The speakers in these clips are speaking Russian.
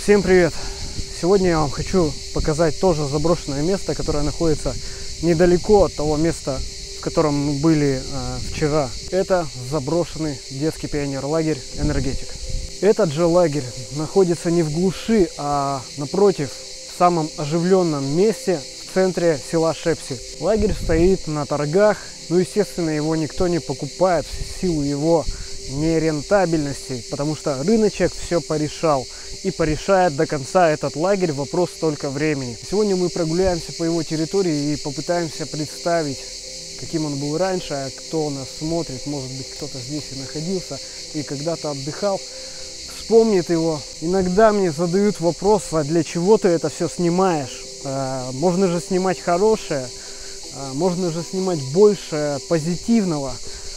Всем привет! Сегодня я вам хочу показать тоже заброшенное место, которое находится недалеко от того места, в котором мы были вчера. Это заброшенный детский пионер-лагерь «Энергетик». Этот же лагерь находится не в глуши, а напротив, в самом оживленном месте в центре села Шепси. Лагерь стоит на торгах, но естественно его никто не покупает в силу его нерентабельности, потому что рыночек все порешал и порешает до конца этот лагерь, вопрос только времени. Сегодня мы прогуляемся по его территории и попытаемся представить, каким он был раньше, а кто нас смотрит, может быть, кто-то здесь и находился и когда-то отдыхал, вспомнит его. Иногда мне задают вопрос, а для чего ты это все снимаешь? Можно же снимать хорошее, можно же снимать больше позитивного.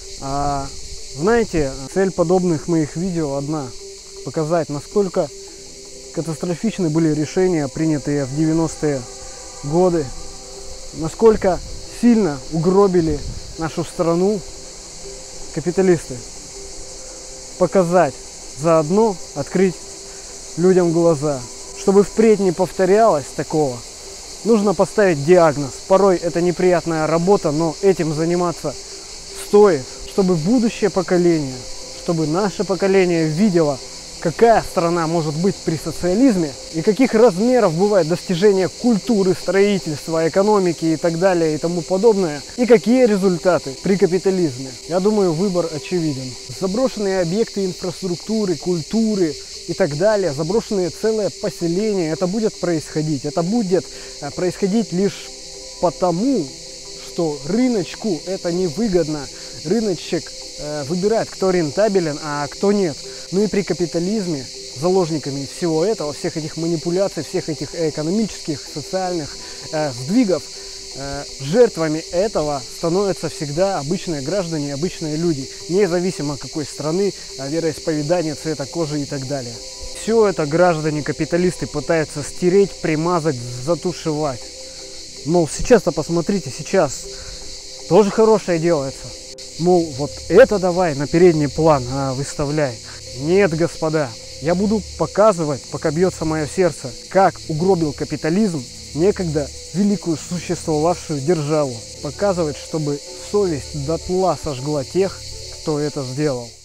Знаете, цель подобных моих видео одна – показать, насколько катастрофичны были решения, принятые в 90-е годы, насколько сильно угробили нашу страну капиталисты. Показать, заодно открыть людям глаза. Чтобы впредь не повторялось такого, нужно поставить диагноз. Порой это неприятная работа, но этим заниматься стоит, чтобы будущее поколение, чтобы наше поколение видело, какая страна может быть при социализме и каких размеров бывает достижение культуры, строительства, экономики и так далее и тому подобное, и какие результаты при капитализме. Я думаю, выбор очевиден. Заброшенные объекты инфраструктуры, культуры и так далее, заброшенные целые поселения, это будет происходить. Это будет происходить лишь потому, что рыночку это невыгодно. Рыночек выбирает, кто рентабелен, а кто нет. Ну и при капитализме заложниками всего этого, всех этих манипуляций, всех этих экономических, социальных сдвигов, жертвами этого становятся всегда обычные граждане, обычные люди, независимо какой страны, вероисповедания, цвета кожи и так далее. Все это граждане-капиталисты пытаются стереть, примазать, затушевать. Мол, сейчас-то посмотрите, сейчас тоже хорошее делается. Мол, вот это давай на передний план выставляй. Нет, господа, я буду показывать, пока бьется мое сердце, как угробил капитализм некогда великую существовавшую державу. Показывать, чтобы совесть дотла сожгла тех, кто это сделал.